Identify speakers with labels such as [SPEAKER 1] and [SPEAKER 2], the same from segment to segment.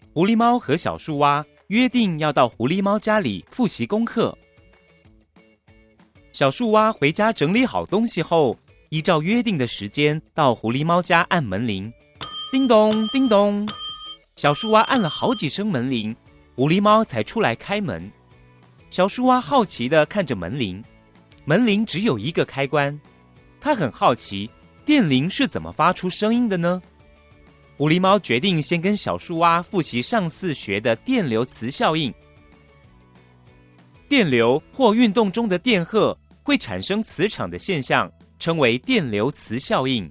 [SPEAKER 1] 狐狸猫和小树蛙约定要到狐狸猫家里复习功课。小树蛙回家整理好东西后，依照约定的时间到狐狸猫家按门铃。叮咚叮咚，小树蛙按了好几声门铃，狐狸猫才出来开门。小树蛙好奇地看着门铃，门铃只有一个开关，他很好奇电铃是怎么发出声音的呢？狐狸猫决定先跟小树蛙复习上次学的电流磁效应。电流或运动中的电荷会产生磁场的现象，称为电流磁效应。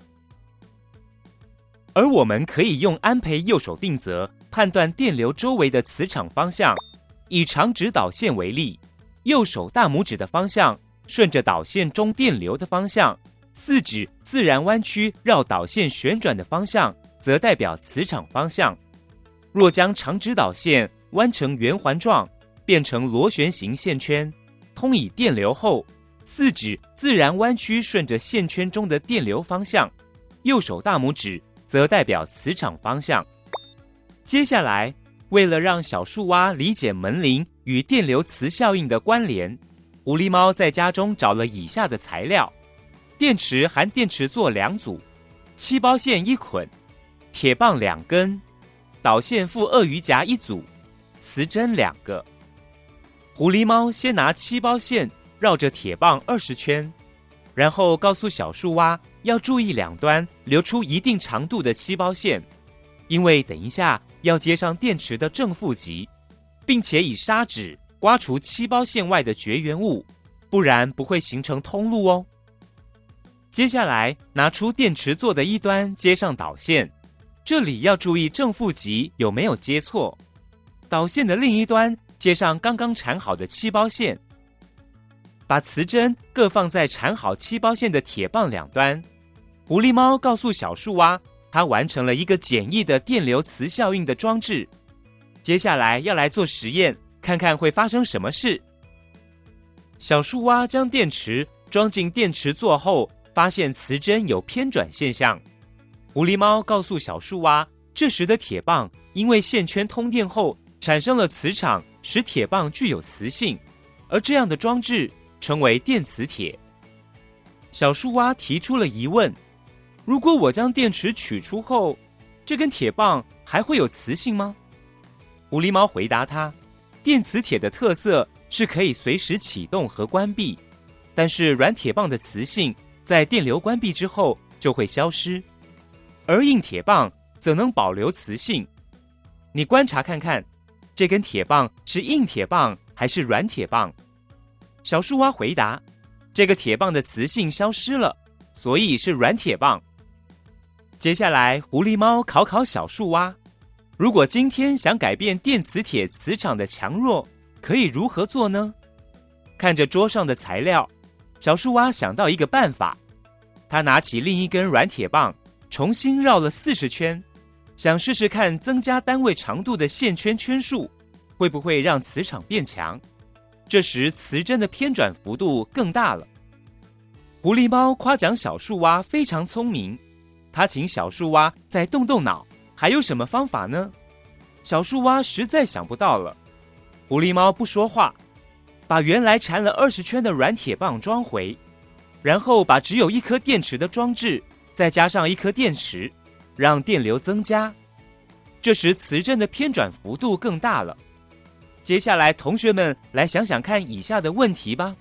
[SPEAKER 1] 而我们可以用安培右手定则判断电流周围的磁场方向。以长直导线为例，右手大拇指的方向顺着导线中电流的方向，四指自然弯曲绕导线旋转的方向则代表磁场方向。若将长直导线弯成圆环状，变成螺旋形线圈，通以电流后，四指自然弯曲顺着线圈中的电流方向，右手大拇指则代表磁场方向。接下来，为了让小树蛙理解门铃与电流磁效应的关联，狐狸猫在家中找了以下的材料：电池含电池座2组，7包线1捆，铁棒2根，导线附鳄鱼夹1组，磁针2个。狐狸猫先拿7包线绕着铁棒20圈，然后告诉小树蛙要注意两端留出一定长度的7包线，因为等一下要接上电池的正负极，并且以砂纸刮除7包线外的绝缘物，不然不会形成通路哦。接下来拿出电池座的一端接上导线，这里要注意正负极有没有接错。导线的另一端接上刚刚缠好的7包线，把磁针各放在缠好7包线的铁棒两端。狐狸猫告诉小树蛙，它完成了一个简易的电流磁效应的装置。接下来要来做实验，看看会发生什么事。小树蛙将电池装进电池座后，发现磁针有偏转现象。狐狸猫告诉小树蛙，这时的铁棒因为线圈通电后产生了磁场，使铁棒具有磁性，而这样的装置称为电磁铁。小树蛙提出了疑问：如果我将电池取出后，这根铁棒还会有磁性吗？狐狸猫回答他，电磁铁的特色是可以随时启动和关闭，但是软铁棒的磁性在电流关闭之后就会消失，而硬铁棒则能保留磁性。你观察看看，这根铁棒是硬铁棒还是软铁棒？小树蛙回答，这个铁棒的磁性消失了，所以是软铁棒。接下来狐狸猫考小树蛙，如果今天想改变电磁铁磁场的强弱，可以如何做呢？看着桌上的材料，小树蛙想到一个办法。他拿起另一根软铁棒，重新绕了40圈，想试试看增加单位长度的线圈圈数会不会让磁场变强。这时磁针的偏转幅度更大了。狐狸猫夸奖小树蛙非常聪明，他请小树蛙再动动脑，还有什么方法呢？小树蛙实在想不到了。狐狸猫不说话，把原来缠了20圈的软铁棒装回，然后把只有1颗电池的装置再加上1颗电池，让电流增加。这时磁针的偏转幅度更大了。接下来同学们来想想看以下的问题吧。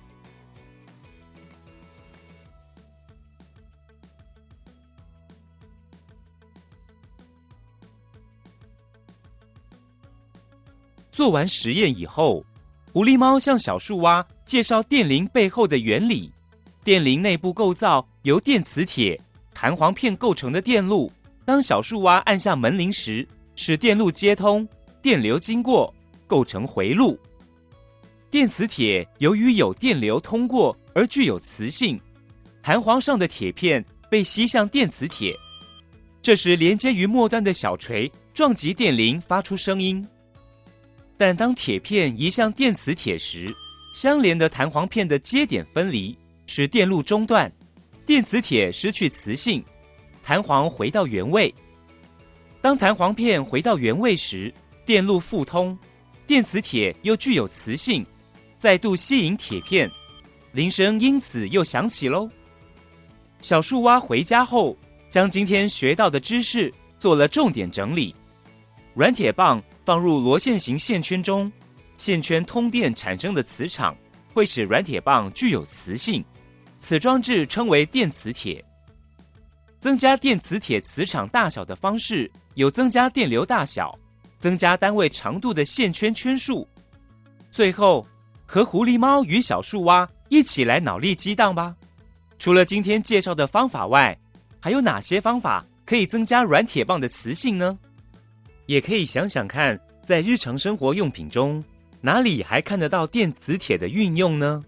[SPEAKER 1] 做完实验以后，狐狸猫向小树蛙介绍电铃背后的原理。电铃内部构造由电磁铁、弹簧片构成的电路，当小树蛙按下门铃时，使电路接通，电流经过，构成回路。电磁铁由于有电流通过而具有磁性，弹簧上的铁片被吸向电磁铁，这时连接于末端的小锤撞击电铃发出声音。但当铁片移向电磁铁时，相连的弹簧片的接点分离，使电路中断，电磁铁失去磁性，弹簧回到原位。当弹簧片回到原位时， 电路互通，电磁铁又具有磁性，再度吸引铁片，铃声因此又响起喽。小树蛙回家后，将今天学到的知识做了重点整理。软铁棒放入螺线型线圈中，线圈通电产生的磁场会使软铁棒具有磁性，此装置称为电磁铁。增加电磁铁磁场大小的方式有增加电流大小、增加单位长度的线圈圈数。最后，和狐狸猫与小树蛙一起来脑力激荡吧。除了今天介绍的方法外，还有哪些方法可以增加软铁棒的磁性呢？也可以想想看，在日常生活用品中，哪里还看得到电磁铁的运用呢？